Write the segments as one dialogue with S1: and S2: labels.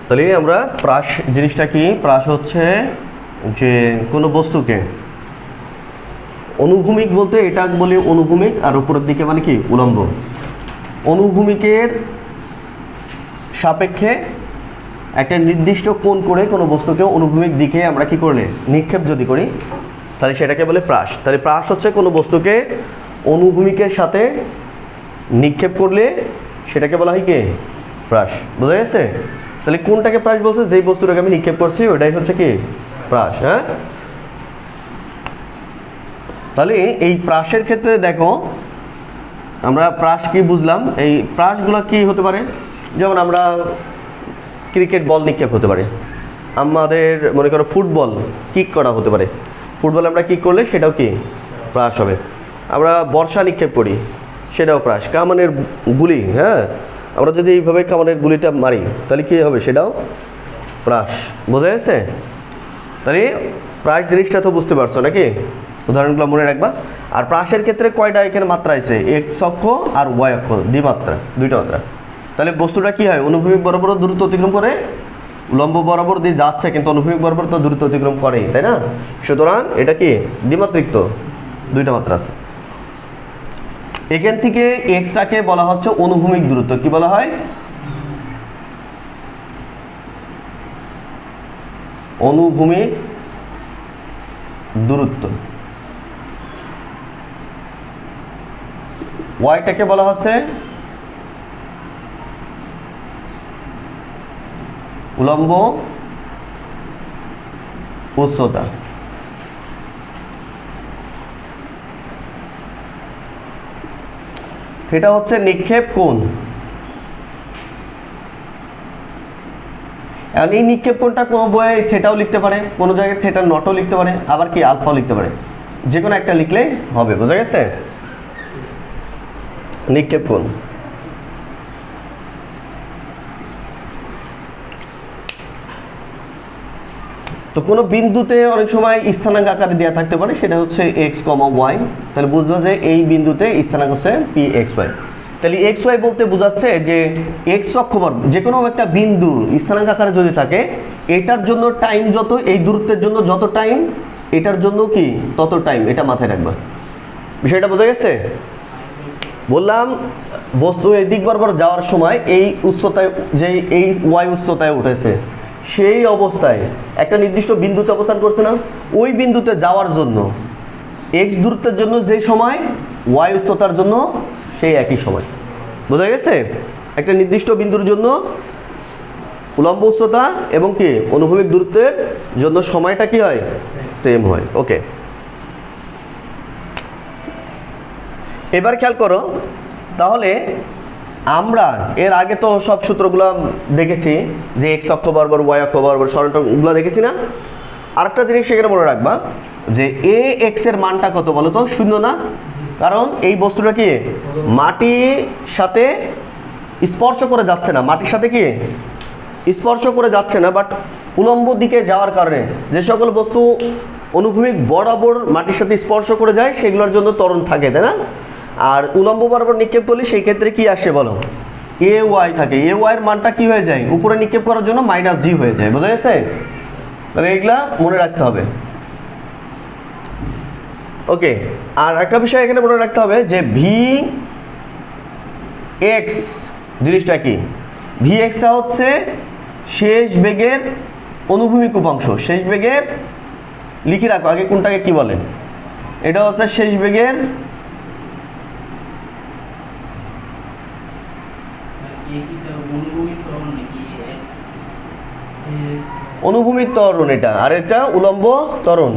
S1: তাহলে আমরা প্রাস জিনিসটা কি, প্রাস হচ্ছে যে কোনো বস্তুকে অনুভূমিক বলতে এটা বলি অনুভূমিক, আর উপরের দিকে মানে কি উলম্ব। অনুভূমিকের সাপেক্ষে একটা নির্দিষ্ট কোণ করে কোনো বস্তুকে অনুভূমিক দিকে আমরা কি করলে নিক্ষেপ যদি করি তাহলে সেটাকে বলে প্রাস। তাহলে প্রাস হচ্ছে কোনো বস্তুকে অনুভূমিকের সাথে নিক্ষেপ করলে সেটাকে বলা হয় কি প্রাস। বোঝা গেছে? তাহলে কোনটাকে প্রাস বলছে? যেই বস্তুটাকে আমি নিক্ষেপ করছি ওটাই হচ্ছে কি প্রাস। হ্যাঁ, তাহলে এই প্রাসের ক্ষেত্রে দেখো আমরা প্রাস কি বুঝলাম। এই প্রাসগুলো কি হতে পারে? যেমন আমরা ক্রিকেট বল নিক্ষেপ হতে পারে, আমাদের মনে করো ফুটবল কিক করা হতে পারে, ফুটবল আমরা কিক করলে সেটাও কি প্রাস হবে। আমরা বর্ষা নিক্ষেপ করি সেটাও প্রাস। কামানের গুলি, হ্যাঁ, আমরা যদি এইভাবে কামানের গুলিটা মারি তাহলে কী হবে? সেটাও প্রাস। বোঝা গেছে? তাহলে প্রাস জিনিসটা তো বুঝতে পারছো নাকি? উদাহরণগুলো মনে রাখবা। আর প্রাসের ক্ষেত্রে কয়টা এখানে মাত্রা আছে? এক্স অক্ষ আর ওয়াই অক্ষ, দ্বিমাত্রা, দুইটা মাত্রা। তাহলে বস্তুটা কি হয়? অনুভূমিক বরাবর দূরত্ব অতিক্রম করে, উলম্ব বরাবর দিয়ে যাচ্ছে কিন্তু অনুভূমিক বরাবর তো দূরত্ব অতিক্রম করেই, তাই না? সুতরাং এটা কি দ্বিমাত্রিক, তো দুইটা মাত্রা আছে। এখান থেকে এক্সটাকে বলা হচ্ছে অনুভূমিক দূরত্ব। কি বলা হয়? অনুভূমিক দূরত্ব। ওয়াইটাকে বলা হচ্ছে উলম্ব উচ্চতা। থিটা হচ্ছে নিক্ষেপ কোণ। এখন এই নিক্ষেপ কোণটা কোনো বইয়ে থিটাও লিখতে পারে, কোনো জায়গায় থিটা নটও লিখতে পারে, আবার কি আলফাও লিখতে পারে। যে কোনো একটা লিখলে হবে। বোঝা গেছে? নিক্ষেপ কোণ। তো কোনো বিন্দুতে অনেক সময় স্থানাঙ্ক আকারে দেওয়া থাকতে পারে, সেটা হচ্ছে এক্স কমা ওয়াই। তাহলে বুঝবা যে এই বিন্দুতে স্থানাঙ্ক হচ্ছে পি এক্স ওয়াই। তাহলে এক্স ওয়াই বলতে বোঝাচ্ছে যে এক্স অক্ষবর যে কোনো একটা বিন্দু স্থানাঙ্ক আকারে যদি থাকে, এটার জন্য টাইম যত, এই দূরত্বের জন্য যত টাইম, এটার জন্য কি তত টাইম। এটা মাথায় রাখবা। বিষয়টা বোঝা গেছে? বললাম বস্তু এই দিক বরাবর যাওয়ার সময় এই উচ্চতায়, যে এই ওয়াই উচ্চতায় উঠেছে, সেই অবস্থায় একটা নির্দিষ্ট বিন্দুতে অবস্থান করছে না, ওই বিন্দুতে যাওয়ার জন্য এক্স দূরত্বের জন্য যে সময়, ওয়াই উচ্চতার জন্য সেই একই সময়। বোঝা গেছে? একটা নির্দিষ্ট বিন্দুর জন্য উলম্ব উচ্চতা এবং কি অনুভূমিক দূরত্বের জন্য সময়টা কি হয়? সেম হয়। ওকে, এবার খেয়াল করো। তাহলে আমরা এর আগে তো সব সূত্রগুলো দেখেছি, যে এক্স অক্ষ বরাবর ওয়াই অক্ষ বরাবর সরলরেখাগুলো দেখেছি না? আরেকটা জিনিস সেখানে মনে রাখবা যে এ এক্স এর মানটা কত বলো তো? শূন্য না? কারণ এই বস্তুটা কি মাটির সাথে স্পর্শ করে যাচ্ছে না, মাটির সাথে কি স্পর্শ করে যাচ্ছে না, বাট উলম্ব দিকে যাওয়ার কারণে যে সকল বস্তু অনুভূমিক বরাবর মাটির সাথে স্পর্শ করে যায় সেগুলোর জন্য ত্বরণ থাকে, তাই না? আর উলম্ব বরাবর নিক্ষেপ করলে সেই ক্ষেত্রে কি আসে বলো? এ ওয়াই থাকে। এ ওয়াইয়ের মানটা কি হয়ে যায়? উপরে নিক্ষেপ করার জন্য মাইনাস জি হয়ে যায়। বোঝা গেছে? তাহলে এগুলা মনে রাখতে হবে। ওকে, আর একটা বিষয় এখানে মনে রাখতে হবে যে ভি এক্স জিনিসটা কি? ভি এক্সটা হচ্ছে শেষ বেগের অনুভূমিক উপাংশ। শেষ বেগের লিখে রাখো আগে কোনটাকে কি বলে। এটা হচ্ছে শেষ বেগের অনুভূমিক ত্বরণ এটা, আর এটা উলম্ব ত্বরণ।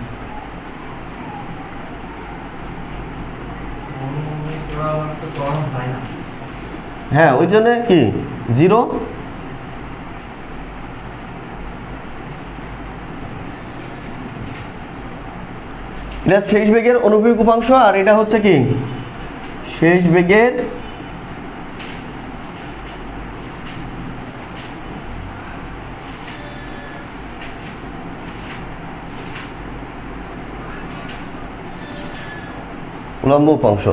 S1: হ্যাঁ, ওই জন্য কি জিরো। এটা শেষ বেগের অনুভূমিক উপাংশ, আর এটা হচ্ছে কি শেষ বেগের উলম্ব উপাংশ।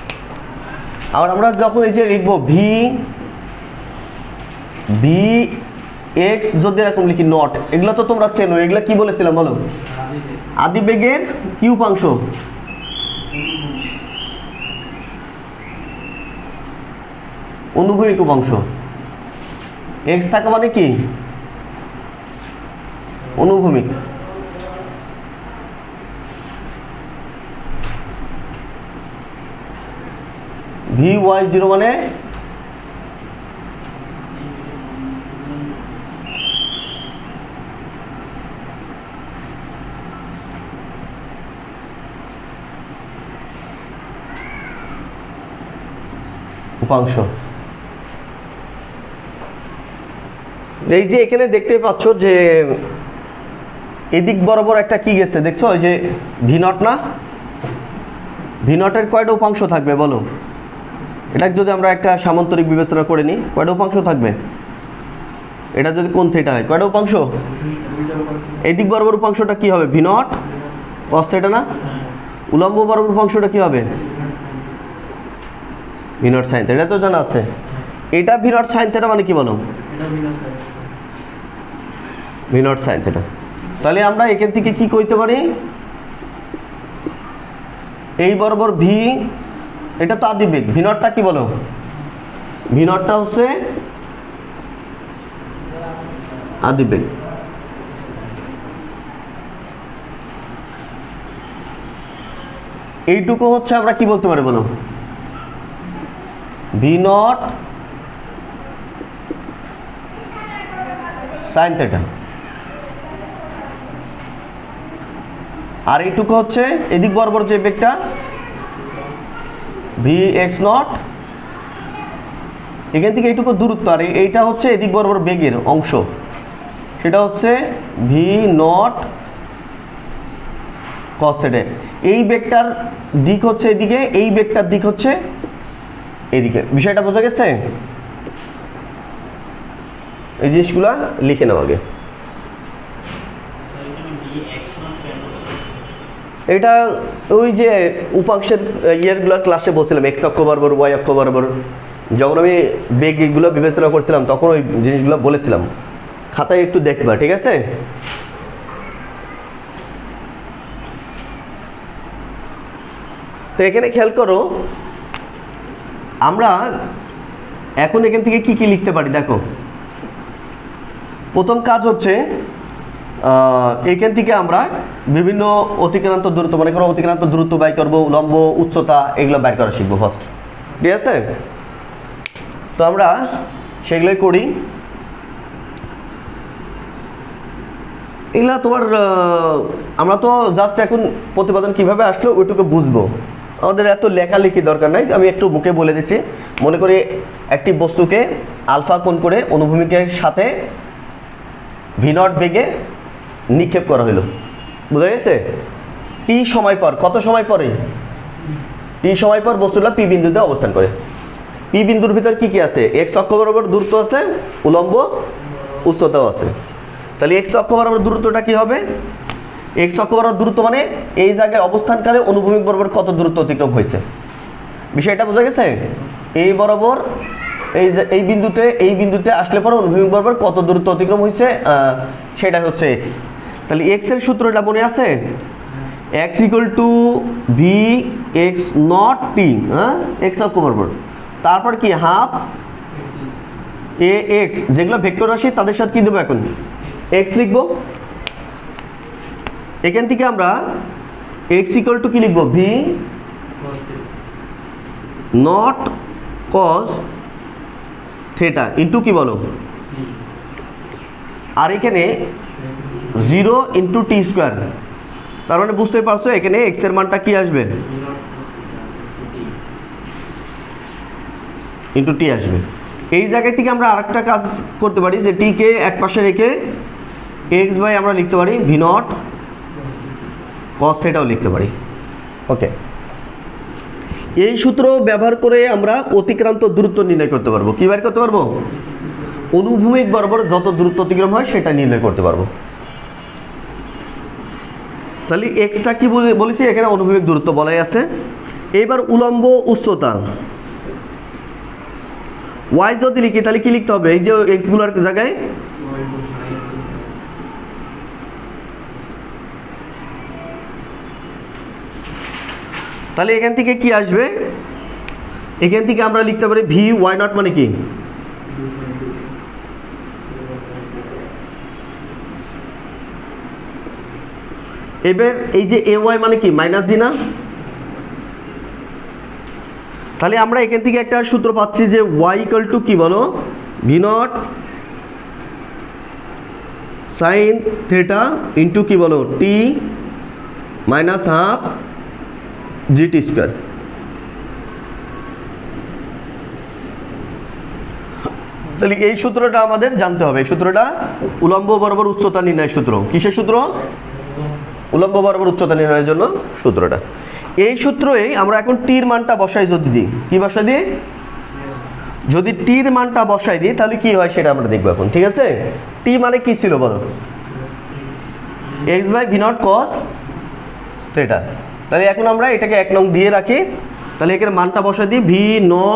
S1: আর আমরা যখন এই যে লিখবো ভি এক্স যদি এরকম লিখি নট, এগুলো তো তোমরা চেনো, এগুলো কি বলেছিলাম বলো? আদিবেগের কি উপাংশ? অনুভূমিক উপাংশ। এক্স থাকা মানে কি? অনুভূমিক। vy0 মানে উপাংশ। এই যে এখানে দেখতে পাচ্ছ যে এদিক বরাবর একটা কি গেছে দেখছো, ওই যে ভি নট না, ভি নটের কয়টা উপাংশ থাকবে বলো? এটা যদি আমরা একটা সামান্তরিক বিবেচনা করে নিই, কয়টা উপাংশ থাকবে? এটা যদি কোণ থিটা হয়, কয়টা উপাংশ? এদিক বরাবর উপাংশটা কি হবে? ভি নট কস থিটা না? উলম্ব বরাবর উপাংশটা কি হবে? V naught sine theta. এটা তো জানা আছে। এটা ভি নট সাইন থিটা মানে কি বলো? V naught sine theta. তাহলে আমরা এখান থেকে কি কইতে পারি? এই বরাবর ভি, এটা তো আদিবেগ, ভি নটটা কি বলো? ভি নটটা হচ্ছে আদিবেগ। এইটুকু হচ্ছে আমরা কি বলতে পারি বলো? V naught sine theta. আর এইটুকু হচ্ছে এদিক বরাবর যে বেগটা ভি এক্স নট, এখান থেকে এইটুকু দূরত্ব, আর এইটা হচ্ছে এদিক বরাবর বেগের অংশ, সেটা হচ্ছে ভি নট কস থিটা। এই বেগটার দিক হচ্ছে এদিকে, এই বেগটার দিক হচ্ছে এদিকে। বিষয়টা বোঝা গেছে? এই জিনিসগুলো লিখে নাও আগে। এটা ওই যে উপাংশের ইয়েরগুলো ক্লাসে বলছিলাম, এক্স অক্ষ বরাবর, ওয়াই অক্ষ বরাবর, যখন আমি বেগ এগুলো বিবেচনা করছিলাম তখন ওই জিনিসগুলো বলেছিলাম। খাতায় একটু দেখবা, ঠিক আছে? তো এখানে খেয়াল করো, আমরা এখন এখান থেকে কি কি লিখতে পারি দেখো। প্রথম কাজ হচ্ছে এইখান থেকে আমরা বিভিন্ন অতিক্রান্ত দূরত্ব, মনে করো অতিক্রান্ত দূরত্ব বাই করবো, উলম্ব উচ্চতা, এগুলো বাইর করা শিখবো ফার্স্ট, ঠিক আছে? তো আমরা সেগুলোই করি। এগুলা তোমার আমরা তো জাস্ট এখন প্রতিপাদন কিভাবে আসলো ওইটুকু বুঝবো, আমাদের এত লেখালেখি দরকার নাই। আমি একটু মুখে বলে দিচ্ছি। মনে করি একটি বস্তুকে আলফা কোণ করে অনুভূমিকের সাথে ভি নট বেগে নিক্ষেপ করা হলো, বুঝা গেছে? টি সময় পর, কত সময় পরে? টি সময় পর বস্তুটা পি বিন্দুতে অবস্থান করে। পি বিন্দুর ভিতর কি কি আছে? এক্স অক্ষ বরাবর দূরত্ব আছে, উলম্ব উচ্চতাও আছে। তাহলে এক্স অক্ষ বরাবর দূরত্বটা কি হবে? এক্স অক্ষ বরাবর দূরত্ব মানে এই জায়গায় অবস্থানকালে অনুভূমিক বরাবর কত দূরত্ব অতিক্রম হয়েছে, বিষয়টা বোঝা গেছে? এই বরাবর এই বিন্দুতে আসলে পরে অনুভূমিক বরাবর কত দূরত্ব অতিক্রম হয়েছে, সেটা হচ্ছে এক্স। তাহলে এক্স এর সূত্রটা মনে আছে? X equal to V x naught T, হ্যাঁ, এক্স অক্ষ বরাবর। তারপর কি হাফ এ এক্স, যেগুলো ভেক্টর রাশি তাদের সাথে কি দেবো এখন? এক্স লিখবো। এখান থেকে আমরা এক্স ইকুয়াল টু কি লিখবো? V naught cos theta into কি বলো? আর এখানে 0 ইন্টু টি স্কোয়ার। তার মানে বুঝতে পারছো এখানে এক্স এর মানটা কি আসবে? ইন্টু টি আসবে। এই জায়গায় থেকে আমরা আরেকটা কাজ করতে পারি, যে টিকে এক পাশে রেখে এক্স বাই আমরা লিখতে পারি ভি নট কস থিটাও লিখতে পারি। ওকে, এই সূত্র ব্যবহার করে আমরা অতিক্রান্ত দূরত্ব নির্ণয় করতে পারবো। কি বের করতে পারবো? অনুভূমিক বরাবর যত দূরত্ব অতিক্রম হয় সেটা নির্ণয় করতে পারবো। তাহলে এক্সটা কি বলেছি? এখানে অনুভূমিক দূরত্ব বলাই আছে। এবার উলম্ব উচ্চতা ওয়াই যদি লিখি তাহলে কি লিখতে হবে? এই যে এক্স গুলোর জায়গায় তাহলে এখান থেকে কি আসবে, এখান থেকে আমরা লিখতে পারি ভি ওয়াই নট মানে কি, এবার এই যে এ ওয়াই মানে কি মাইনাস জি না, তাহলে আমরা এখান থেকে একটা সূত্র পাচ্ছি যে ওয়াই ইকুয়াল টু কি বলো, V naught sine theta into কি বলো T minus half G T square. তাহলে এই সূত্রটা আমাদের জানতে হবে, এই সূত্রটা উলম্ব বরাবর উচ্চতা নির্ণয়ের সূত্র। কিসের সূত্র? উলম্ব বরাবর উচ্চতা নির্ণয়ের জন্য সূত্রটা। এই সূত্রেই আমরা এখন টির মানটা বসাই, যদি দিই কি বসাই দিই, যদি টির মানটা বসাই দিই তাহলে কি হয় সেটা আমরা দেখবো এখন, ঠিক আছে। টি মানে কি ছিল বলো, X by V naught cos theta. তাহলে এখন আমরা এটাকে 1 নং দিয়ে রাখি, তাহলে এখানে মানটা বসাই দিই V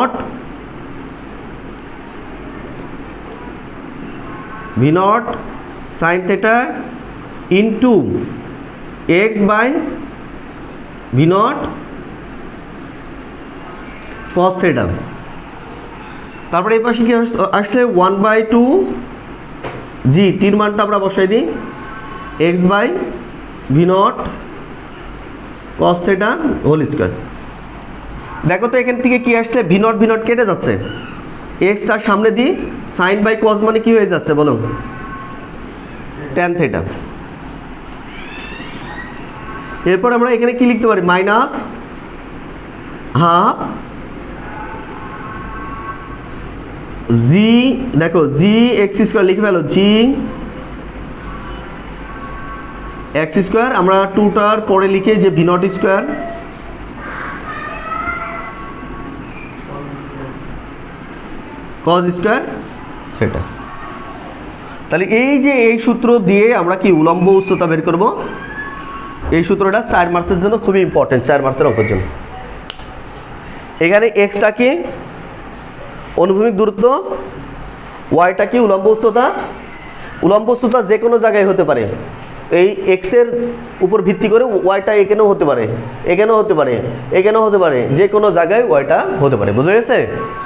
S1: naught sine theta into X by V naught cos theta. তারপরে এই পাশে কি আসছে 1/2 জি, টির মানটা আমরা বসাই দিই X by V naught cos theta whole square. দেখো তো এখান থেকে কি আসছে, ভি নট কেটে যাচ্ছে, এক্সটার সামনে দিই সাইন বাই কস মানে কি হয়ে যাচ্ছে বলো, ট্যান থিটা। এরপর আমরা এখানে কি লিখতে পারি, মাইনাস হাফ জি, দেখো জি এক্স স্কোয়ার লিখে ফেলো, জি এক্স স্কোয়ার, আমরা 2টার পরে লিখে যে V naught square cos square theta. তাহলে এই যে এই সূত্র দিয়ে আমরা কি উলম্ব উচ্চতা বের করব, এই সূত্রটা 4 মার্কসের জন্য খুবই ইম্পর্টেন্ট, 4 মার্কসের অঙ্কের জন্য। এখানে এক্সটা কি অনুভূমিক দূরত্ব, ওয়াইটা কি উলম্ব উচ্চতা। উলম্ব উচ্চতা যে কোনো জায়গায় হতে পারে, এই এক্সের উপর ভিত্তি করে ওয়াইটা এখানেও হতে পারে, এখানেও হতে পারে, এখানেও হতে পারে, যে কোনো জায়গায় ওয়াইটা হতে পারে। বুঝা গেছে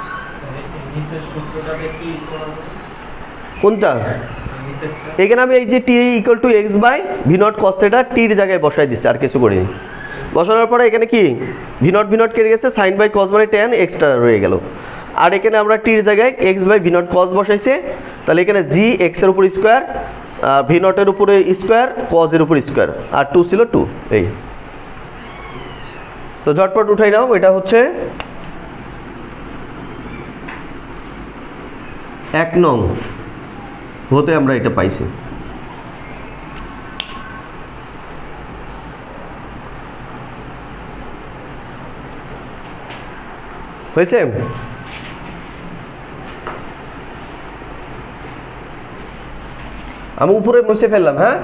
S1: কোনটা? এখানে আমি এই যে T equal to X by V naught cos theta টির জায়গায় বসাই দিচ্ছি, আর কিছু করিনি। বসানোর পরে এখানে কি ভি নট কেটে গেছে, সাইন বাই কস মানে ট্যান এক্সট্রা রয়ে গেল, আর এখানে আমরা টির জায়গায় X by V naught cos বসাইছে। তাহলে এখানে জি এক্সের উপর স্কোয়ার, ভি নটের উপরে স্কোয়ার, কজের উপর স্কোয়ার, আর 2 ছিল 2। এই তো ঝটপট উঠাই নাও, এটা হচ্ছে 1 নং হতে আমরা এটা পাইছি। হয়েছে? আমি উপরে মুছে ফেললাম, হ্যাঁ।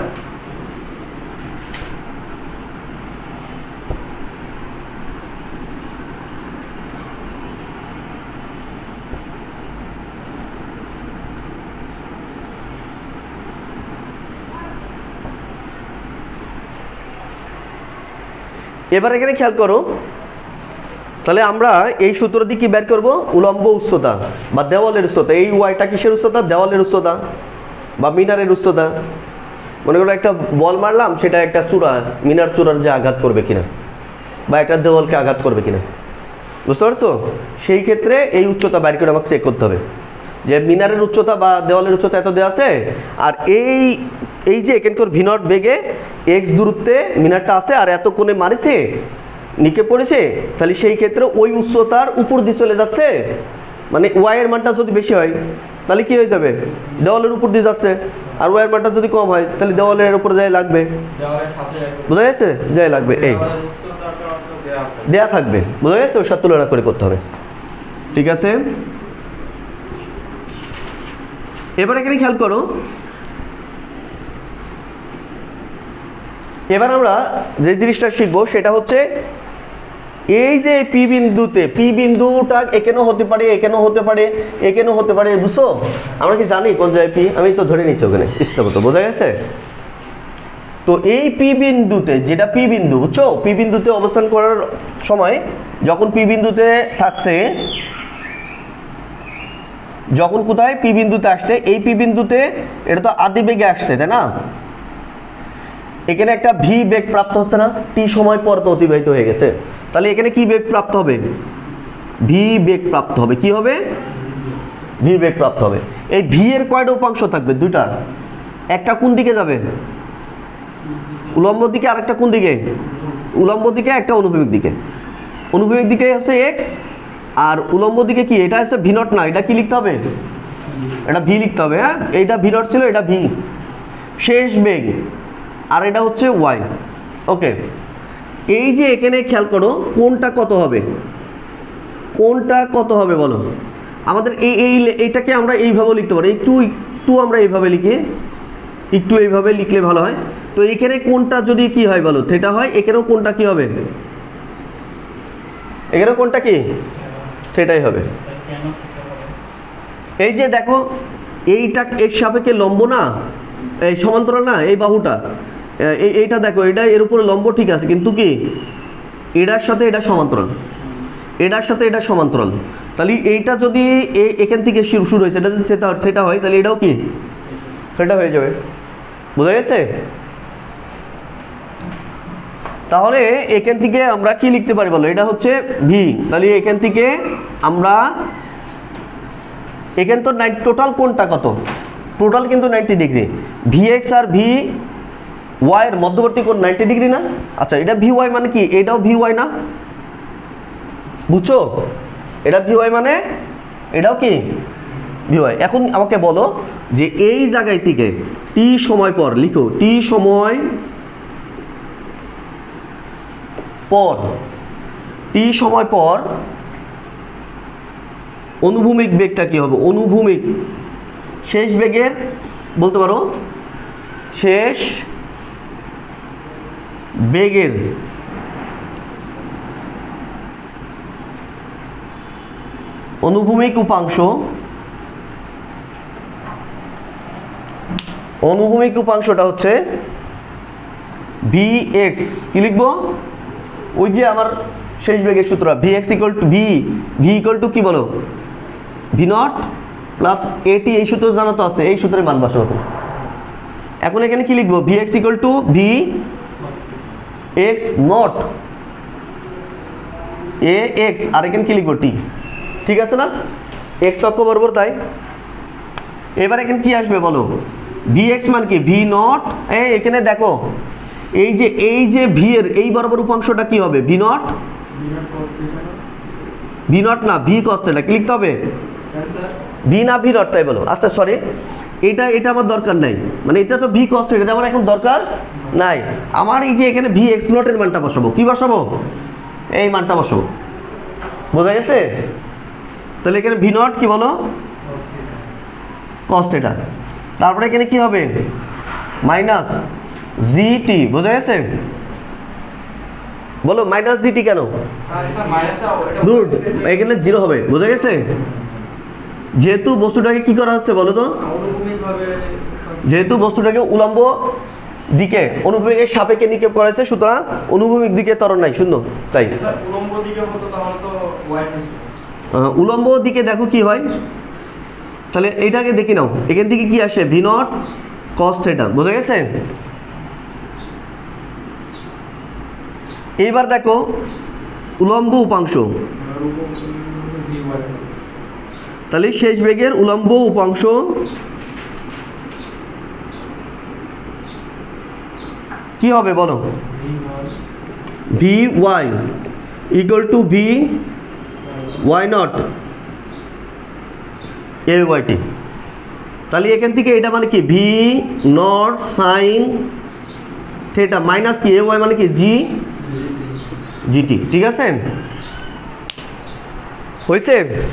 S1: এবার এখানে খেয়াল করো, তাহলে আমরা এই সূত্র দিয়ে কি বের করবো, উলম্ব উচ্চতা বা দেওয়ালের উচ্চতা। এই ওয়াইটা কিসের উচ্চতা, দেওয়ালের উচ্চতা বা মিনারের উচ্চতা। মনে করো একটা বল মারলাম, সেটা একটা চূড়া, মিনার চূড়ার যে আঘাত করবে কিনা, বা একটা দেওয়ালকে আঘাত করবে কিনা, বুঝতে পারছো। সেই ক্ষেত্রে এই উচ্চতা বের করে আমাকে চেক করতে হবে যে মিনারের উচ্চতা বা দেওয়ালের উচ্চতা এত দেওয়া আছে, আর এই যে এখানকার ভি নট বেগে এক্স দূরত্বে মিনারটা আছে, আর এত কোণে মারিছে নিকে পড়েছে, তাহলে সেই ক্ষেত্রে ওই উচ্চতার উপর দিয়ে চলে যাচ্ছে, মানে ওয়াইয়ের মানটা যদি বেশি হয় তাহলে কি হয়ে যাবে, দেওয়ালের উপর দিয়ে যাচ্ছে, আর ওয়াইয়ের মানটা যদি কম হয় তাহলে দেওয়ালের উপরে যাই লাগবে, বোঝা গেছে, যাই লাগবে, এই দেয়া থাকবে, বোঝা গেছে, ওর সাথে তুলনা করে করতে হবে, ঠিক আছে। এবার এখানে খেয়াল করো, এবার আমরা যে জিনিসটা শিখবো সেটা হচ্ছে এই যে পি বিন্দুতে, পি বিন্দুটা এখানেও হতে পারে, এখানেও হতে পারে, এখানেও হতে পারে, বুঝছো। আমরা কি জানি কোন জায়গায় পি, আমি তো ধরে নিচ্ছি ওখানে ইচ্ছা মতো, বোঝা গেছে। তো এই পি বিন্দুতে, যেটা পি বিন্দু বুঝছো, পি বিন্দুতে অবস্থান করার সময় যখন পি বিন্দুতে থাকছে, যখন কোথায় পি বিন্দুতে আসছে, এই পি বিন্দুতে এটা তো আদি বেগে আসছে তাই না, এখানে একটা ভি বেগ প্রাপ্ত হচ্ছে না, টি সময় পর তো অতিবাহিত হয়ে গেছে, তাহলে এখানে কি বেগ প্রাপ্ত হবে, ভি বেগ প্রাপ্ত হবে। কি হবে, ভি বেগ প্রাপ্ত হবে। এই ভি এর কয়টা উপাংশ থাকবে, দুইটা, একটা কোন দিকে যাবে, উলম্ব দিকে, আরেকটা কোন দিকে, উলম্ব দিকে, একটা অনুভূমিক দিকে। অনুভূমিক দিকে হচ্ছে এক্স, আর উলম্ব দিকে কি, এটা হচ্ছে ভি নট না, এটা কি লিখতে হবে, এটা ভি লিখতে হবে। হ্যাঁ, এইটা ভি নট ছিল, এটা ভি শেষ বেগ, আর এটা হচ্ছে ওয়াই। ওকে, এই যে এখানে খেয়াল করো কোনটা কত হবে, কোনটা কত হবে বলো, আমাদের এইটাকে আমরা এইভাবে লিখতে পারি, একটু আমরা এইভাবে লিখি, একটু এইভাবে লিখলে ভালো হয়। তো এখানে কোনটা যদি কি হয় বলো, থিটা হয়, এখানেও কোনটা কি হবে, এখানেও কোনটা কি, সেটাই হবে। এই যে দেখো এইটা এর সাপেক্ষে লম্ব না, এই সমান্তরাল না, এই বাহুটা, এইটা দেখো, এটা এর উপরে লম্ব ঠিক আছে, কিন্তু কি এটার সাথে এটা সমান্তরাল, এটার সাথে এটা সমান্তরাল, তাহলে এইটা যদি এখান থেকে শুরু হয়েছে, এটা যদি সেটা হয়, তাহলে এটাও কি সেটা হয়ে যাবে। বোঝা গেছে? তাহলে এখান থেকে আমরা কি লিখতে পারি বলো, এটা হচ্ছে ভি, তাহলে এখান থেকে আমরা এখানে তো টোটাল কোনটা কত, টোটাল কিন্তু 90 ডিগ্রি, ভি এক্স আর ভি ওয়াই এর মধ্যবর্তী কোণ 90 ডিগ্রি না? আচ্ছা, এটা ভি ওয়াই মানে কি, এটাও ভি ওয়াই না, বুঝছো, এটা ভি ওয়াই মানে এটাও কি ভি ওয়াই। এখন আমাকে বলো যে এই জায়গায় থেকে টি সময় পর, লিখো টি সময় পর, টি সময় পর অনুভূমিক বেগটা কি হবে, অনুভূমিক শেষ বেগের বলতে পারো, শেষ বেগের অনুভূমিক উপাংশ, অনুভূমিক উপাংশটা হচ্ছে ভি এক্স, কি লিখবো, ওই যে আমার শেষ বেগের সূত্র, v x equal to v equal to কি বলো, ভি নট প্লাস এটি, এই সূত্র জানা তো আছে, এই সূত্রের মান বসাবো। এখন এখানে কি লিখবো, v x equal to V x naught a x, আর এখানে কি লিখবো টি, ঠিক আছে না, এক্স অক্ষ বরাবর। তাই এবার এখানে কি আসবে বলো, ভি এক্স মান কি, ভি নট, এখানে দেখো এই যে ভি এর এই বরাবর উপাংশটা কি হবে, ভি নট, ভি নট না, ভি কস থিটা, কি লিখতে হবে, ভি না ভি নট, তাই বলো। আচ্ছা সরি, এটা আমার দরকার নাই, মানে এটা তো ভি কস থিটা, এটা আমার এখন দরকার নাই, আমার এই যে এখানে ভি এক্স নট এর মানটা বসাবো, কি বসাবো, এই মানটা বসাবো। বোঝা গেছে? তাহলে এখানে ভি নট কি বলো, কস থিটা, তারপরে এখানে কি হবে, মাইনাস জিটি। বোঝা গেছে? বলো মাইনাস জিটি কেন, দূর এখানে জিরো হবে। বোঝা গেছে? যেহেতু বস্তুটাকে কি করা হচ্ছে বলো তো, যেহেতু বস্তুটাকে উলম্ব দিকে অনুভূমিকের সাপেক্ষে নিক্ষেপ করা হয়েছে, সুতরাং অনুভূমিক দিকে ত্বরণ নাই, শূন্য। তাই উলম্ব দিকে দেখো কি হয়, তাহলে এইটাকে দেখি নাও, এখান থেকে কি আসে, ভি নট কস থিটা। বোঝা গেছে? এইবার দেখো উলম্ব উপাংশ, তাহলে শেষ বেগের উলম্ব উপাংশ কি হবে বলো, v y equal to v y naught a y t. তাহলে এখান থেকে এটা মানে কি, v naught sine theta minus কি, এ ওয়াই মানে কি, জি জিটি। ঠিক আছে, হয়েছে?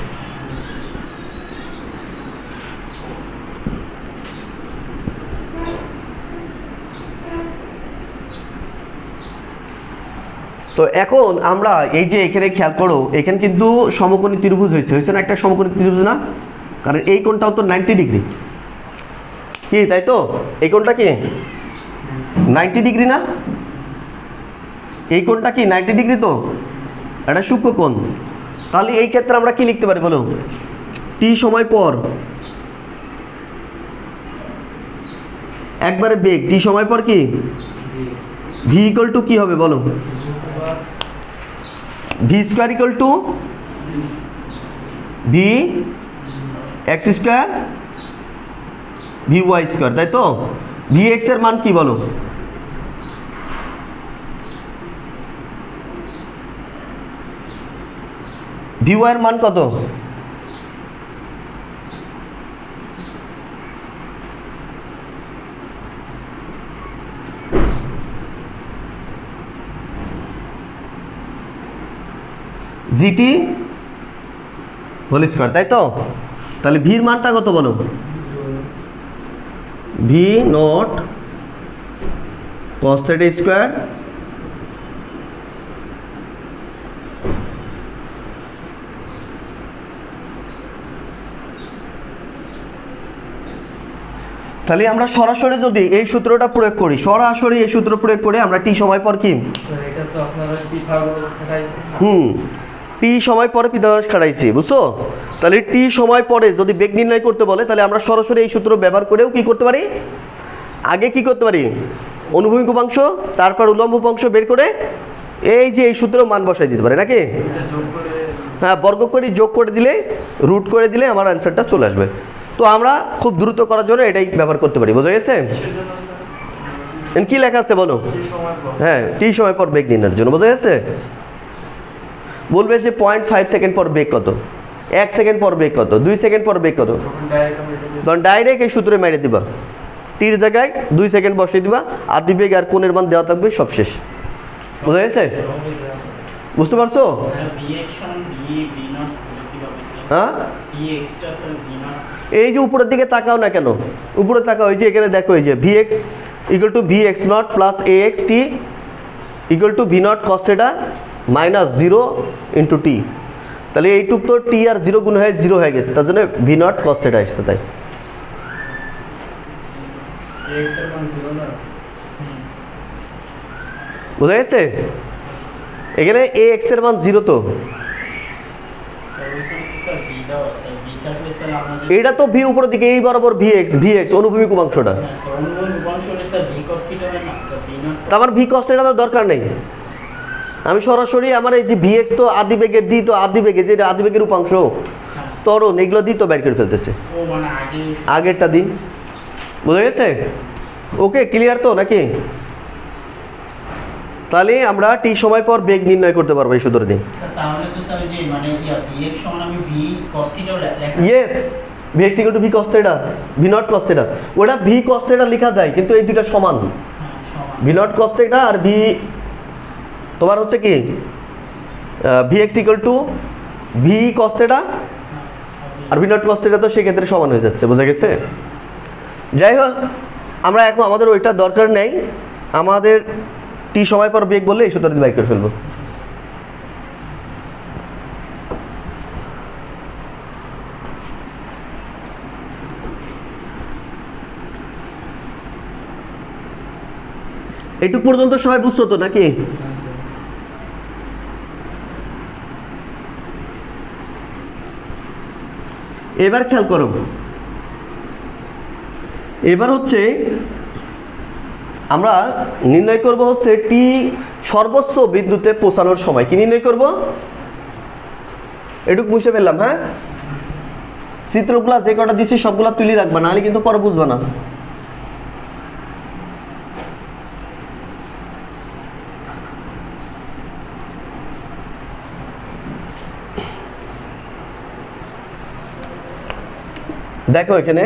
S1: তো এখন আমরা এই যে এখানে খেয়াল করো, এখানে কিন্তু সমকোণী ত্রিভুজ হয়েছে না, একটা সমকোণী ত্রিভুজ না, কারণ এই কোণটাও তো 90 ডিগ্রি, কি তাই তো, এই কোণটা কি 90 ডিগ্রি না? এই কোণটা কি 90 ডিগ্রি? তো এটা সূক্ষ্ম কোণ। তাহলে এই ক্ষেত্রে আমরা কি লিখতে পারি বলো? টি সময় পর একবারে বেগ, টি সময় পর কি ভি ইকুয়াল টু কি হবে বলো? V square equal to V x square v y square, তাই তো? ভি এক্স এর মান কি বলো? ভি ওয়াই এর মান কত? জিটি হোল স্কোয়ার, তাই তো? তাহলে ভির মানটা কত বলো? V naught cos theta square তাহলে আমরা সরাসরি যদি এই সূত্রটা প্রয়োগ করি, সরাসরি এই সূত্র প্রয়োগ করে আমরা টি সময় পর কি টি সময় পরে পিথাগোরাস খাটাইছি, বুঝছো? তাহলে টি সময় পরে যদি বেগ নির্ণয় করতে বলে তাহলে আমরা সরাসরি এই সূত্র ব্যবহার করেও কি করতে পারি? আগে কি করতে পারি? অনুভূমিক উপাংশ তারপর উল্লম্ব উপাংশ বের করে এই যে এই সূত্র মান বসাই দিতে পারে নাকি? হ্যাঁ, বর্গ করে যোগ করে দিলে, রুট করে দিলে আমার অ্যান্সারটা চলে আসবে। তো আমরা খুব দ্রুত করার জন্য এটাই ব্যবহার করতে পারি, বোঝা গেছে? কি লেখা আছে বলো? হ্যাঁ, টি সময় পর বেগ নির্ণয়ের জন্য, বোঝা গেছে? বলবে যে 0.5 সেকেন্ড পর বেগ কত, 1 সেকেন্ড পর বেগ কত, 2 সেকেন্ড পর বেগ কত, তখন ডাইরেক্ট এই সূত্রে মেরে দিবা, টির জায়গায় 2 সেকেন্ড বসিয়ে দিবা, আর 2 বেগ আর কোণের মান দেওয়া থাকবে, সব শেষ। বোঝা গেছে? বুঝতে পারছো? হ্যাঁ, এই যে উপরের দিকে তাকাও না কেন, উপরে তাকাও, এই যে এখানে দেখো, এই যে v x equal to V x naught plus a x t equal to v naught cos theta minus 0 into t. তাহলে এইটুক তো টি আর 0 গুণ হয়ে 0 হয়ে গেছে, তার জন্য ভি নট কস থিটা আসছে, তাই বোঝা গেছে? এখানে এ এক্স এর মান 0, তো এটা তো ভি উপরের দিকে, এই বরাবর ভি এক্স অনুভূমিক উপাংশটা, আমার ভি কস থিটা তো দরকার নেই, আমি সরাসরি আমার এই যে ভি এক্স তো আদি বেগের দিই, তো আদি বেগে যে আদি বেগের উপাংশ ত্বরণ এগুলো দিই তো বের করে ফেলতেছে, আগেরটা দিই। বোঝা গেছে? ওকে, ক্লিয়ার তো নাকি? তাহলে আমরা টি সময় পর বেগ নির্ণয় করতে পারবো এই সূত্র দিয়ে।
S2: তাহলে তো স্যার যে মানে ভি এক্স সমান আমি ভি cos থিটা লেখা,
S1: yes, v x equal to v cos theta, v naught cos theta, ওটা ভি cos থিটা লেখা যায়, কিন্তু এই দুটো সমান, ভি নট cos থিটা আর ভি তোমার হচ্ছে কি v x equal to v cos theta আর ভি নট cos থিটা, তো সেক্ষেত্রে সমান হয়ে যাচ্ছে। বোঝা গেছে? যাই হোক, আমরা এখন আমাদের ওইটা দরকার নেই, আমাদের টি সময় পর বেগ বললে এই সূত্র দিয়ে বাইর করে ফেলবো। এইটুক পর্যন্ত সবাই বুঝছো তো নাকি? এবার খেয়াল করো, এবার হচ্ছে আমরা নির্ণয় করব হচ্ছে টি সর্বোচ্চ বিন্দুতে পৌঁছানোর সময়। কি নির্ণয় করব? এটুক বুঝতে পেলাম? হ্যাঁ, চিত্রগুলা যে কটা দিচ্ছি সবগুলা তুলি রাখবা, নাহলে কিন্তু পরে বুঝবা না। দেখো এখানে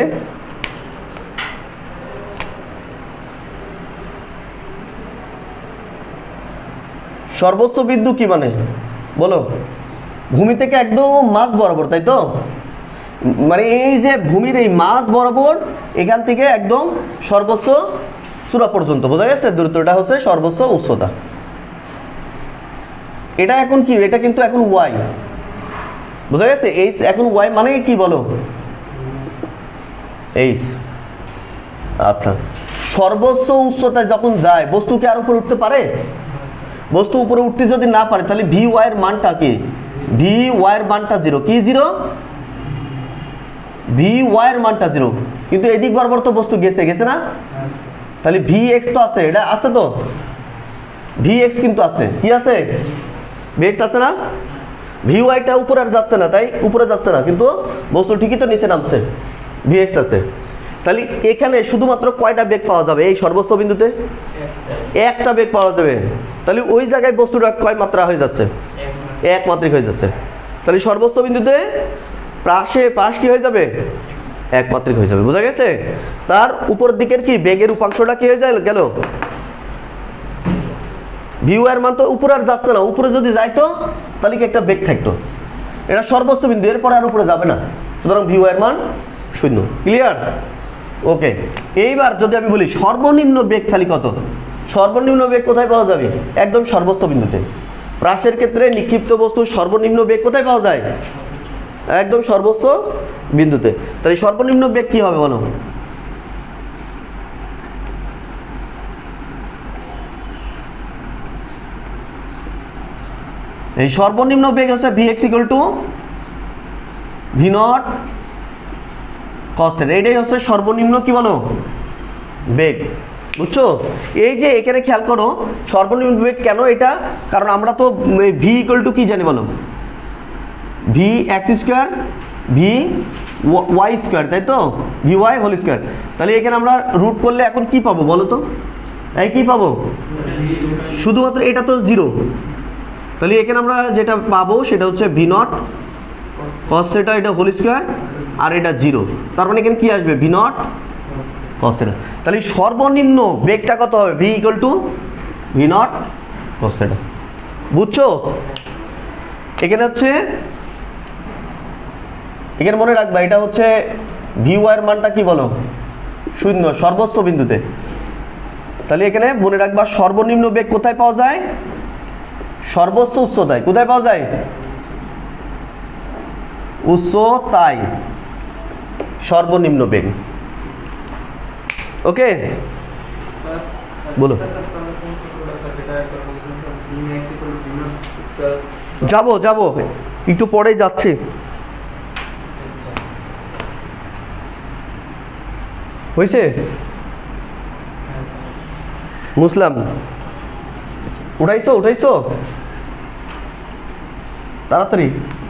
S1: সর্বোচ্চ বিন্দু কি মানে বলো? ভূমি থেকে একদম মাঝ বরাবর, তাই তো? মানে এই যে ভূমির এই মাঝ বরাবর, এখান থেকে একদম সর্বোচ্চ চূড়া পর্যন্ত, বোঝা গেছে? দূরত্বটা হচ্ছে সর্বোচ্চ উচ্চতা। এটা এখন কি? এটা কিন্তু এখন ওয়াই, বোঝা গেছে? এইচ এখন ওয়াই মানে কি বলো? এইচ। আচ্ছা, সর্বোচ্চ উচ্চতায় যখন যায় বস্তু কি আর উপরে উঠতে পারে? বস্তু উপরে উঠতে যদি না পারে তাহলে ভি ওয়াই এর মানটা কি? ভি ওয়াই এর মানটা জিরো। কি জিরো? ভি ওয়াই এর মানটা জিরো। কিন্তু এদিক বরাবর তো বস্তু গেছে, গেছে না? তাহলে ভি এক্স তো আছে, এটা আছে তো, ভি এক্স কিন্তু আছে। কি আছে? ভি এক্স আছে না? ভি ওয়াইটা উপরে আর যাচ্ছে না, তাই উপরে যাচ্ছে না, কিন্তু বস্তু ঠিকই তো নিচে নামছে, ভি এক্স আছে। তাহলে এখানে শুধুমাত্র কয়টা বেগ পাওয়া যাবে? এই সর্বোচ্চ বিন্দুতে একটা বেগ পাওয়া যাবে। তাহলে ওই জায়গায় বস্তুটা কয় মাত্রা হয়ে যাচ্ছে? এক মাত্রিক হয়ে যাচ্ছে। তাহলে সর্বোচ্চ বিন্দুতে পাশ কি হয়ে যাবে? এক মাত্রিক হয়ে যাবে। বোঝা গেছে? তার উপরের দিকের কি বেগের উপাংশটা কি হয়ে যায় গেল? ভিউ এর মান তো উপরে আর যাচ্ছে না, উপরে যদি যাইতো তাহলে কি একটা বেগ থাকতো। এটা সর্বোচ্চ বিন্দু, এরপরে আর উপরে যাবে না, সুতরাং ভিউ এর মান 0। ক্লিয়ার? ওকে। এইবার যদি আমি বলি সর্বনিম্ন বেগ খালি কত? সর্বনিম্ন বেগ কোথায় পাওয়া যাবে? একদম সর্বোচ্চ বিন্দুতে। প্রাসের ক্ষেত্রে নিক্ষিপ্ত বস্তুর সর্বনিম্ন বেগ কোথায় পাওয়া যায়? একদম সর্বোচ্চ বিন্দুতে। তাহলে সর্বনিম্ন বেগ কি হবে বলো? এই সর্বনিম্ন বেগ হচ্ছে vx = v0 cos θ। এইটাই হচ্ছে সর্বনিম্ন কি বলো? বেগ। বুঝছো? এই যে এখানে খেয়াল করো সর্বনিম্ন বেগ কেন এটা, কারণ আমরা তো v = কি জানি বলো? vx² vy², তাই তো? vy²। তাহলে এখানে আমরা রুট করলে এখন কি পাবো বলো তো? এই কি পাবো? শুধুমাত্র এটা তো 0। তাহলে এখানে আমরা যেটা পাবো সেটা হচ্ছে v0 cos θ, এটা হোল² আর এটা 0। তার মানে এখানে কি আসবে? v0 cos θ। তাহলে সর্বনিম্ন বেগটা কত হবে? v = v0 cos θ। বুঝছো? এখানে হচ্ছে, এখানে মনে রাখবা এটা হচ্ছে vy এর মানটা কি বলো? 0 সর্বোচ্চ বিন্দুতে। তাহলে এখানে মনে রাখবা সর্বনিম্ন বেগ কোথায় পাওয়া যায়? সর্বোচ্চ উচ্চতায়। কোথায় পাওয়া যায়? উচ্চতায় সর্বনিম্ন বেগ। ওকে, বলো। যাবো একটু পরে যাচ্ছি। হয়েছে? মুসলাম উঠাইছো তাড়াতাড়ি।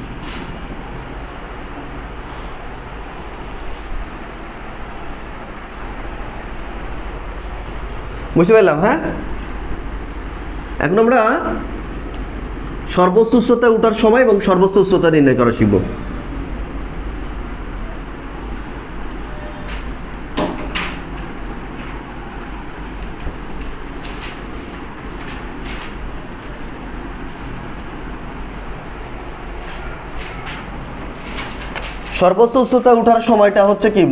S1: বুঝতে পারলাম? হ্যাঁ, এখন আমরা সর্বোচ্চ উচ্চতায় ওঠার সময় এবং সর্বোচ্চ উচ্চতা নির্ণয় করা শিখব। সর্বোচ্চ উচ্চতায় ওঠার সময়টা হচ্ছে কি?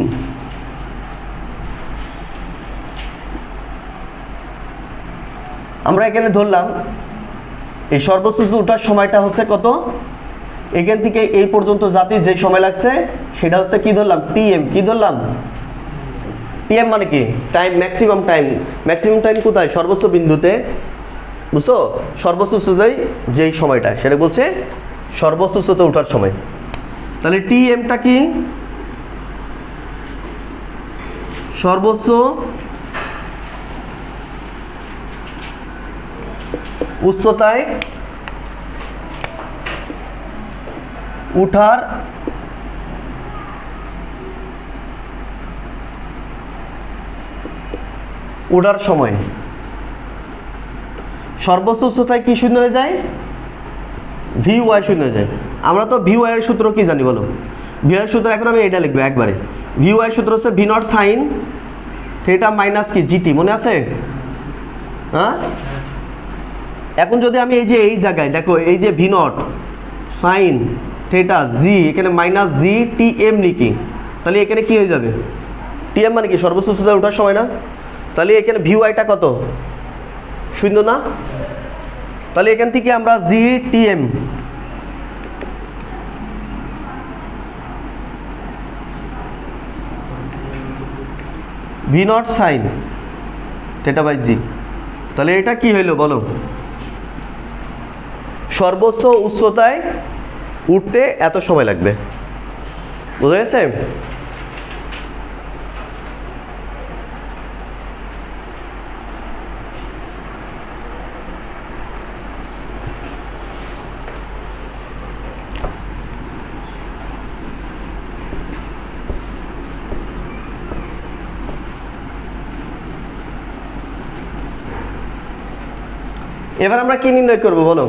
S1: আমরা এখানে ধরলাম এই সর্বোচ্চ ওঠার সময়টা হচ্ছে কত? এখান থেকে এই পর্যন্ত যাতে যে সময় লাগছে সেটা হচ্ছে কি ধরলাম? tm। কি ধরলাম? tm মানে কি? Time, maximum time. Maximum time কোথায়? সর্বোচ্চ বিন্দুতে। বুঝছো? সর্বোচ্চ উচ্চতায় যেই সময়টা সেটা বলছে সর্বোচ্চ উচ্চতায় ওঠার সময়। তাহলে tmটা কি? সর্বোচ্চ উচ্চতায় উঠার সময়। সর্বোচ্চ উচ্চতায় কি শূন্য হয়ে যায়? vy শূন্য হয়ে যায়। আমরা তো vy এর সূত্র কি জানি বলো? vy এর সূত্র এখন আমি এটা লিখবো একবারে। vy এর সূত্র হচ্ছে v0 sin θ মাইনাস কি gt। মনে আছে? হ্যাঁ, এখন যদি আমি এই যে এই জায়গায় দেখো এই যে v0 sin θ g, এখানে মাইনাস g tm লিখি, তাহলে এখানে কি হয়ে যাবে? tm মানে কি? সর্বোচ্চ উচ্চতায় ওঠার সময় না? তাহলে এখানে vyটা কত? 0 না? তাহলে এখান থেকে আমরা g tm v0 sin theta by g. তাহলে এটা কি হইলো বলো? সর্বোচ্চ উচ্চতায় উঠতে এত সময় লাগবে। বুঝা গেছে? এবার আমরা কি নির্ণয় করব বলো?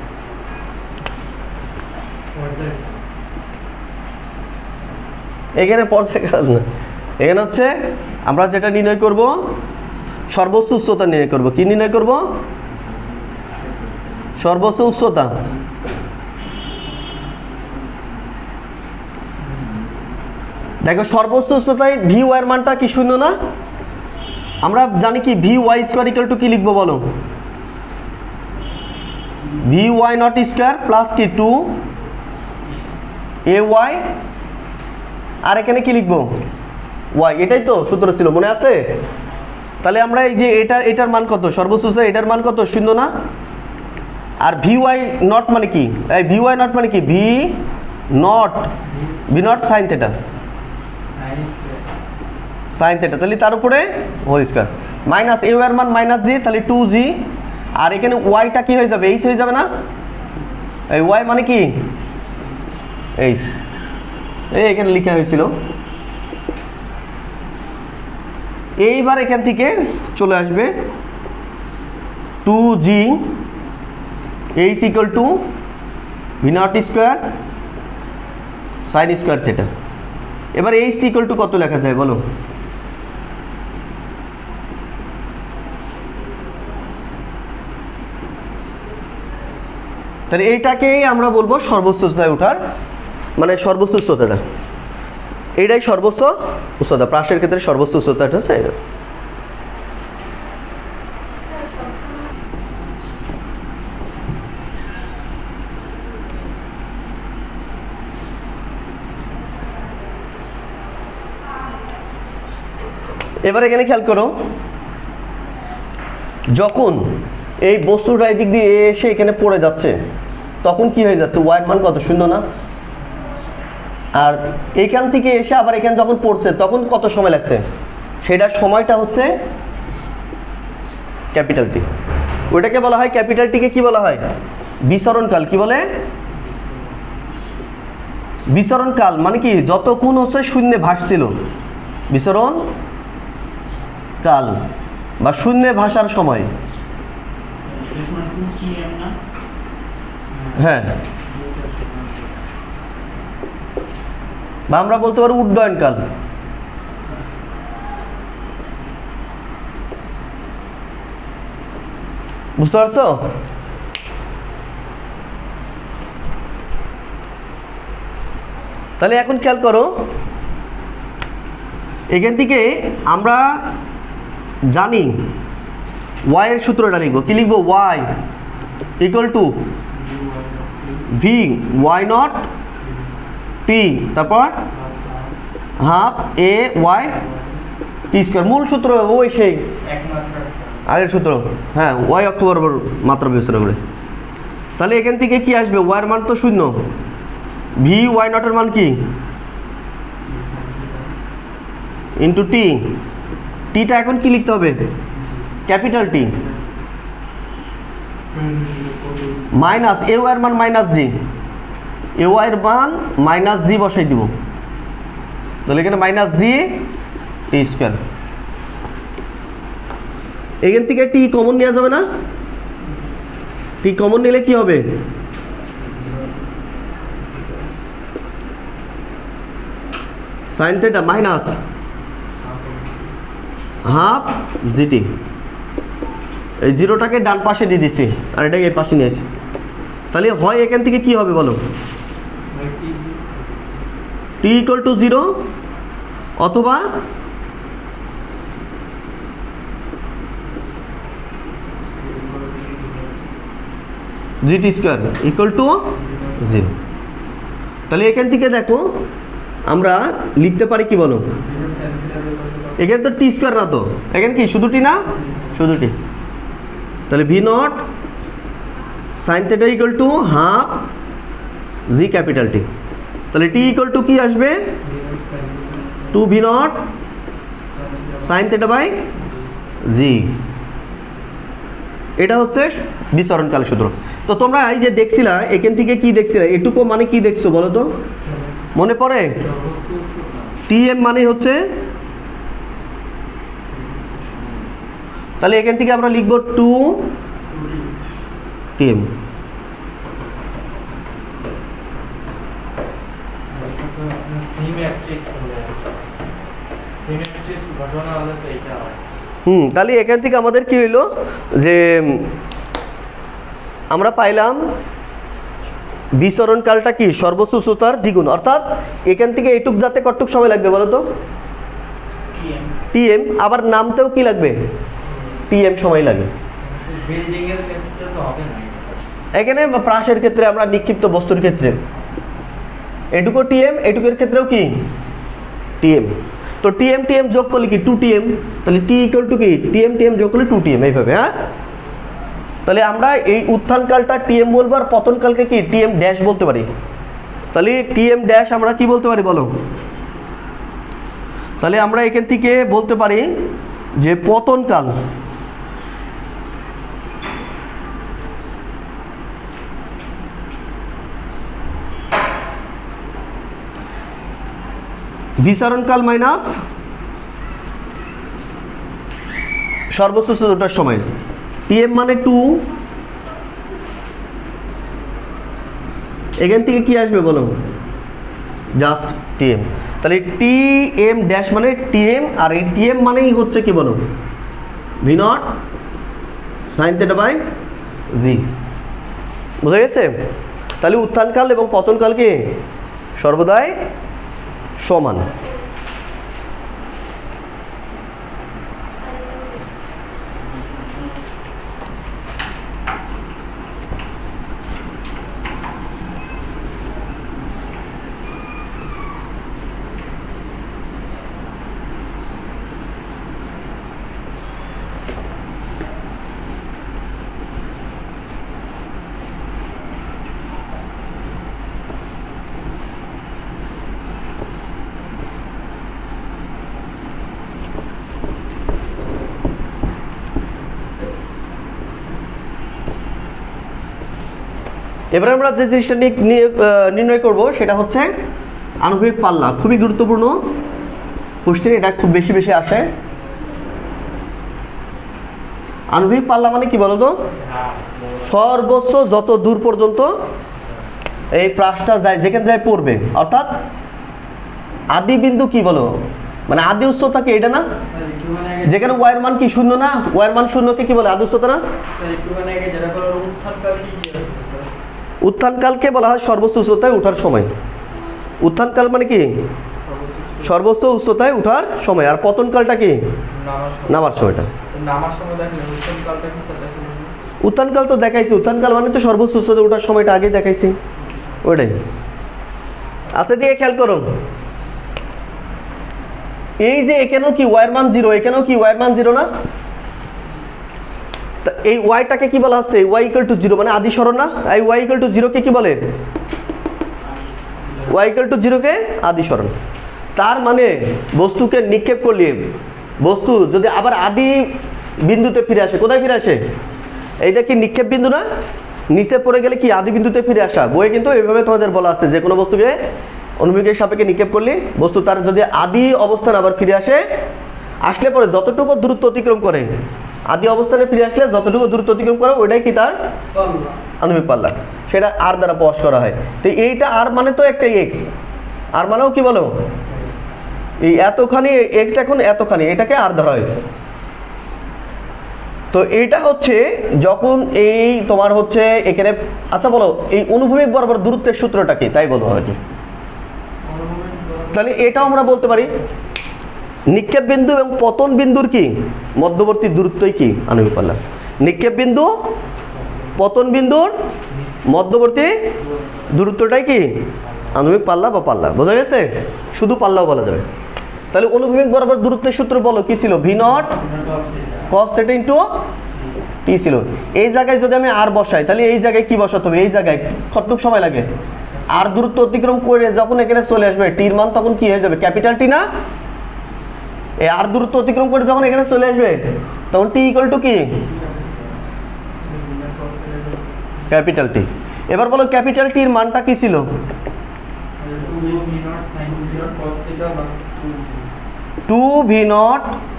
S1: এখানে পর্যায়কাল না, এখানে হচ্ছে আমরা যেটা নির্ণয় করব সর্বোচ্চ উচ্চতা নির্ণয় করব। কি নির্ণয় করব? সর্বোচ্চ উচ্চতা। দেখো সর্বোচ্চ উচ্চতায় ভি ওয়াই এর মানটা কি শূন্য না? আমরা জানি কি v y square equal to কি লিখবো বলো? V y naught square plus কি 2 এ ওয়াই, আর এখানে কি লিখবো? ওয়াই। এটাই তো সূত্র ছিল, মনে আছে? তাহলে আমরা এই যে এটার মান কত? সর্বোচ্চ উচ্চতা এটার মান কত? শূন্য না? আর ভি ওয়াই নট মানে কি? এই ভি ওয়াই নট মানে কি? V naught sine theta, sine theta. তাহলে তার উপরে whole square minus a y এর মান মাইনাস জি, তাহলে 2g। আর এখানে ওয়াইটা কি হয়ে যাবে? এইচ হয়ে যাবে না? এই ওয়াই মানে কি? এইচ। এই এখানে লেখা হয়েছিল। এইবার এখান থেকে চলে আসবে 2g h equal to v naught square sine square theta. এবার এইচ ইকুয়াল টু কত লেখা যায় বলো? তাহলে এইটাকেই আমরা বলবো সর্বোচ্চ উচ্চতায় ওঠার, মানে সর্বোচ্চ উচ্চতাটা, এইটাই সর্বোচ্চ উচ্চতা। প্রাসের ক্ষেত্রে সর্বোচ্চ উচ্চতাটা হচ্ছে এটা। এবার এখানে খেয়াল করো, যখন এই বস্তুটা এই দিক দিয়ে এসে এখানে পড়ে যাচ্ছে তখন কি হয়ে যাচ্ছে? ওয়াই এর মান কত? শূন্য না? আর এইখান থেকে এসে আবার এখানে যখন পড়ছে তখন কত সময় লাগছে? সেটার সময়টা হচ্ছে ক্যাপিটাল টি। ওইটাকে বলা হয়, ক্যাপিটাল টিকে কি বলা হয়? বিচরণকাল। কি বলে? বিচরণকাল। মানে কি? যতক্ষণ হচ্ছে শূন্যে ভাসছিল, বিচরণ কাল বা শূন্যে ভাষার সময়। হ্যাঁ, বা আমরা বলতে পারি উড্ডয়নকাল। বুঝতে পারছো? তাহলে এখন খেয়াল করো, এখান থেকে আমরা জানি ওয়াই এর সূত্রটা লিখবো। কি লিখবো? Y equal to v y naught t, তারপর half a y t square. মূল সূত্র ওই সেই আগের সূত্র। হ্যাঁ, ওয়াই অক্ষ বরাবর মাত্রা বিবেচনা করে। তাহলে এখান থেকে কি আসবে? ওয়াইয়ের মান তো শূন্য, ভি ওয়াই নটের মান কি? Into t. টিটা এখন কি লিখতে হবে? Capital T. মাইনাস এ ওয়াইয়ের মান মাইনাস জি, এ ওয়াইয়ের মান মাইনাস জি বসাই দিব। তাহলে এখানে মাইনাস জি টি স্কোয়ার। এখান থেকে টি কমন নেওয়া যাবে না? টি কমন নিলে কি হবে? Sine theta minus half g t. এই জিরোটাকে ডান পাশে দিয়ে দিচ্ছি আর এটাকে এই পাশে নিয়ে আসি। তাহলে হয় এখান থেকে কি হবে বলো? টি ইকুয়াল টু 0 অথবা জিটি স্কোয়ার ইকুয়াল টু 0। তাহলে এখান থেকে দেখো আমরা লিখতে পারি কি বলো, এখানে তো টি স্কোয়ার না, তো এখানে কি শুধু টি না, শুধু টি। তাহলে v naught sine theta equal to half g capital t. তাহলে টি ইকুয়াল টু কি আসবে, 2 v naught sine theta by g. এটা হচ্ছে বিচরণকাল সূত্র। তো তোমরা এই যে দেখছিলা, এখান থেকে কি দেখছিলা, এটুকু মানে কি দেখছো বলো তো, মনে পড়ে? টিএম মানে হচ্ছে, তাহলে এখান থেকে আমরা লিখব 2 টিএম। তাহলে এখান থেকে আমাদের কি হইলো যে আমরা পাইলাম বিচরণকালটা কি সর্বোচ্চ উচ্চতার দ্বিগুণ, অর্থাৎ এখান থেকে এইটুক যাতে কতটুক সময় লাগবে বলো তো, টিএম। আবার নামতেও কি লাগবে, টিএম সময় লাগে। এখানে প্রাসের ক্ষেত্রে আমরা নিক্ষিপ্ত বস্তুর ক্ষেত্রে এটুকু টিএম, এটুকের ক্ষেত্রেও কি টিএম। তো টিএম টিএম যোগ করলে কি 2 টিএম, তাহলে টি ইকুয়াল টু কি টিএম টিএম যোগ করলে 2 টিএম, এইভাবে। হ্যাঁ, তাহলে আমরা এই উত্থানকালটা টিএম বলবো, আর পতনকালকে কি টিএম ড্যাশ বলতে পারি। তাহলে টিএম ড্যাশ আমরা কি বলতে পারি বলো, তাহলে আমরা এখান থেকে বলতে পারি যে পতনকাল বিচরণকাল মাইনাস সর্বোচ্চ উচ্চতার সময়। টিএম মানে 2, এখান থেকে কি আসবে বলো, জাস্ট টিএম। তাহলে টিএম ড্যাশ মানে টিএম, আর এই টিএম মানেই হচ্ছে কি বলো, V naught sine theta by g. বুঝা গেছে? তাহলে উত্থানকাল এবং পতনকালকে সর্বদাই সমান। এবারে আমরা যে জিনিসটা নির্ণয় করব সেটা হচ্ছে আণবিক পাল্লা। খুবই গুরুত্বপূর্ণ কোশ্চেন, এটা খুব বেশি বেশি আসে। আণবিক পাল্লা মানে কি বলো তো, সর্বোচ্চ যত দূর পর্যন্ত এই প্রাসটা যায়, যেখানে যায় পড়বে, অর্থাৎ আদি বিন্দু কি বলো, মানে আদি উচ্চতা কি এটা না, যেখানে ওয়াইয়ের মান কি শূন্য না, ওয়াইয়ের মান শূন্যকে কি বলে আদি উচ্চতা না। উত্থানকালকে বলা হয় সর্বোচ্চ উচ্চতায় ওঠার সময়। উত্থানকাল মানে কি সর্বোচ্চ উচ্চতায় ওঠার সময়, আর পতনকালটা কি নামার সময়টা। উত্থানকাল তো দেখাইছি, উত্থানকাল মানে তো সর্বোচ্চ উচ্চতায় ওঠার সময়টা আগে দেখাইছি, ওইটাই। আচ্ছা দিয়ে খেয়াল করো, এই যে এখানেও কি ওয়াইয়ের মান 0, এখানেও কি ওয়াইয়ের মান 0 না। এই ওয়াইটাকে কি বলা হচ্ছে, ওয়াই ইকুয়াল টু 0 মানে আদি সরণ না। এই ওয়াই ইকুয়াল টু 0 কে কি বলে, ওয়াই ইকুয়াল টু 0 কে আদি সরণ। তার মানে বস্তুকে নিক্ষেপ করলে বস্তু যদি আবার আদি বিন্দুতে ফিরে আসে, কোথায় ফিরে আসে, এইটা কি নিক্ষেপ বিন্দু না, নিচে পড়ে গেলে কি আদি বিন্দুতে ফিরে আসা। বইয়ে কিন্তু এইভাবে তোমাদের বলা আছে যে কোনো বস্তুকে অনুভূমিকের সাপেক্ষে নিক্ষেপ করলে বস্তু তার যদি আদি অবস্থান আবার ফিরে আসে, আসলে পরে যতটুকু দূরত্ব অতিক্রম করে, আদি অবস্থানে ফিরে আসলে যতটুকু দূরত্ব অতিক্রম করে ওইটাই কি তার আণবিক পাল্লা, সেটা আর দ্বারা প্রকাশ করা হয়। তো এইটা আর মানে তো একটা এক্স, আর মানেও কি বলো এই এতখানি এক্স, এখন এতখানি, এটাকে আর ধরা হয়েছে। তো এইটা হচ্ছে যখন এই তোমার হচ্ছে এখানে, আচ্ছা বলো এই অনুভূমিক বরাবর দূরত্বের সূত্রটা কি, তাই বলো আর কি। তাহলে এটাও আমরা বলতে পারি নিক্ষেপ বিন্দু এবং পতন বিন্দুর কি মধ্যবর্তী দূরত্বই কি আণবিক পাল্লা। নিক্ষেপ বিন্দু পতন বিন্দুর মধ্যবর্তী দূরত্বটাই কি আনুভূমিক পাল্লা বা পাল্লা, বোঝা গেছে? শুধু পাল্লাও বলা যাবে। তাহলে অনুভূমিক বরাবর দূরত্বের সূত্র বলো কি ছিল? V naught cos theta into t ছিল। এই জায়গায় যদি আমি আর বসাই তাহলে এই জায়গায় কি বসাতে হবে? এই জায়গায় কতটুকু সময় লাগে? আর দূরত্ব অতিক্রম করে যখন এখানে চলে আসবে টির মান তখন কি হয়ে যাবে? ক্যাপিটাল টি না? এই আর দূরত্ব অতিক্রম করে যখন এখানে চলে আসবে তখন টি ইকুয়াল টু কি? Capital t. এবার বলো ক্যাপিটাল টির মানটা কি ছিল? 2v0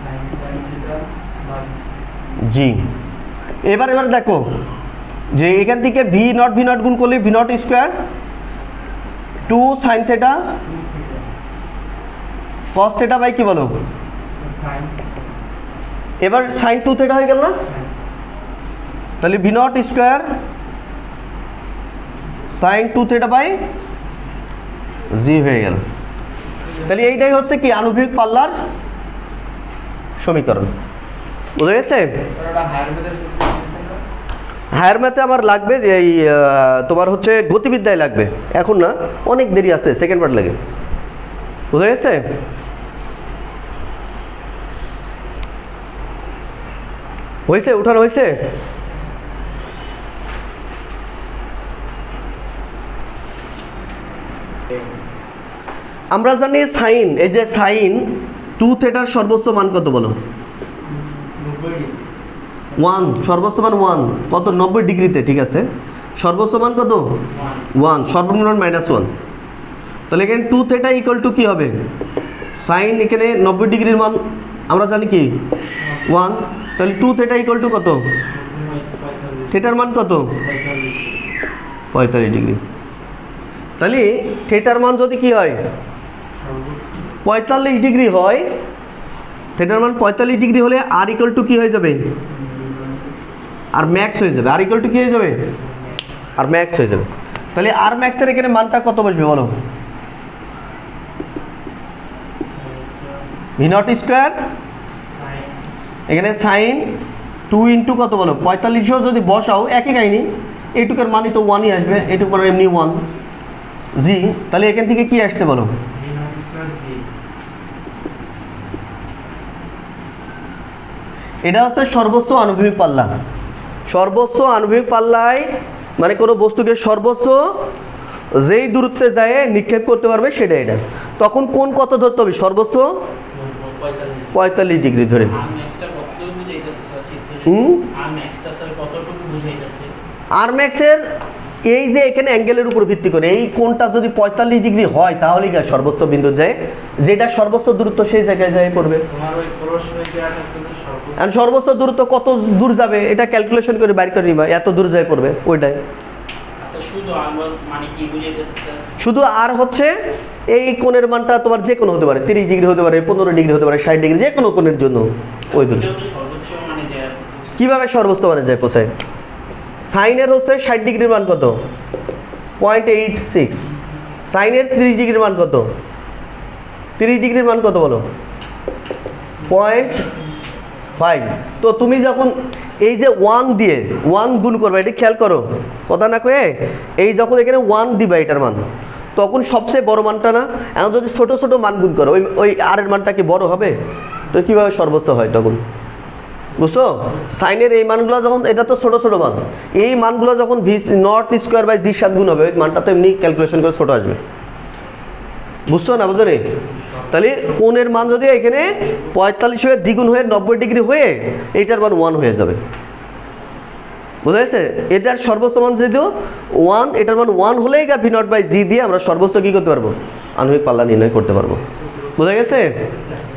S1: জি। এবার দেখো যে এখান থেকে v0 গুণ করলে v0 square 2 sine theta cos theta by কি বলো? এবার সাইন 2 থেটা হয়ে গেল না? তাহলে v0 square sine 2 theta by g হয়ে গেল। তাহলে এইটাই হচ্ছে কি আনুভূমিক পাল্লার সমীকরণ, বুঝা গেছে? হায়ার ম্যাথে আমার লাগবে যে এই তোমার হচ্ছে গতিবিদ্যায় লাগবে, এখন না, অনেক দেরি আছে, সেকেন্ড পার্ট লাগে, বুঝা গেছে? হয়েছে? উঠানো হয়েছে? আমরা জানি সাইন, এই যে সাইন 2 থেটার সর্বোচ্চ মান কত বলো? 1, সর্বোচ্চ মান 1, কত? 90 ডিগ্রিতে, ঠিক আছে। সর্বোচ্চ মান কত? 1, সর্বনিম্ন -1। তাহলে এখানে 2 থেটা ইকুয়াল টু কি হবে? সাইন এখানে 90 ডিগ্রির মান আমরা জানি কি 1, তাহলে 2 থেটা ইকুয়াল টু কত? থেটার মান কত? 45 ডিগ্রি। তাহলে থেটার মান যদি কি হয় 45 ডিগ্রি হয়, থেটার মান 45 ডিগ্রি হলে আর ইকুয়াল টু কি হয়ে যাবে? আর ম্যাক্স হয়ে যাবে। আর ইকুয়াল টু কি হয়ে যাবে? আর ম্যাক্স হয়ে যাবে। তাহলে আর ম্যাক্সের এখানে মানটা কত বসবে বলো? v0 স্কোয়ার এখানে সাইন 2 ইন্টু কত বলো? 45 যদি বসাও একই কাহিনি, এইটুকের মানই তো 1ই আসবে, এইটুকু মানে এমনি 1 জি। তাহলে এখান থেকে কি আসছে বলো? এটা হচ্ছে সর্বোচ্চ আনুভূমিক পাল্লা। সর্বোচ্চ আনুভূমিক পাল্লায় মানে কোনো বস্তুকে সর্বোচ্চ যেই দূরত্বে যায় নিক্ষেপ করতে পারবে সেটা এটা। তখন কোন কত ধরতে হবে? সর্বোচ্চ 45 ডিগ্রি ধরে। আর ম্যাক্সের এই যে এখানে অ্যাঙ্গেলের উপর ভিত্তি করে এই কোণটা যদি 45 ডিগ্রি হয় তাহলেই সর্বোচ্চ বিন্দু যায়, যেটা সর্বোচ্চ দূরত্ব সেই জায়গায় যায় পড়বে। সর্বোচ্চ দূরত্ব কত দূর যাবে এটা ক্যালকুলেশন করে বাইর করে নিবা, এত দূর যায় পড়বে ওইটাই। শুধু আর হচ্ছে এই কোণের মানটা তোমার যে কোনো হতে পারে, 30 ডিগ্রি হতে পারে, 15 ডিগ্রি হতে পারে, 60 ডিগ্রি, যে কোনো কোণের জন্য ওই দূর। কিভাবে সর্বোচ্চ মানে যায় পৌঁছায়? সাইনের হচ্ছে 60 ডিগ্রির মান কত? 0.86। সাইনের 30 ডিগ্রির মান কত? 30 ডিগ্রির মান কত বলো? 0.5। তো তুমি যখন এই যে 1 দিয়ে 1 গুণ করবে, এটা খেয়াল করো, কথা না কয়ে এই যখন এখানে 1 দিবা এটার মান, তখন সবচেয়ে বড় মানটা না, এখন যদি ছোট ছোট মান গুণ করো ওই আর এর মানটা কি বড় হবে? তো কীভাবে সর্বোচ্চ হয় তখন? বুঝছো? সাইনের এই মানগুলো যখন, এটা তো ছোট ছোট মান, এই মানগুলো যখন v0 স্কোয়ার বাই জি 7 গুণ হবে, ওই মানটা তো এমনি ক্যালকুলেশন করে ছোট আসবে। বুঝছো না? বুঝো নি? তাহলে কোণের মান যদি এখানে 45 হয়ে দ্বিগুণ হয়ে 90 ডিগ্রি হয়ে এইটার মান 1 হয়ে যাবে, বুঝা গেছে? এটার সর্বোচ্চ মান যেহেতু 1, এটার মান 1 হলেই v0 বাই জি দিয়ে আমরা সর্বোচ্চ কী করতে পারবো? আনুভূমিক পাল্লা নির্ণয় করতে পারবো। বুঝা গেছে?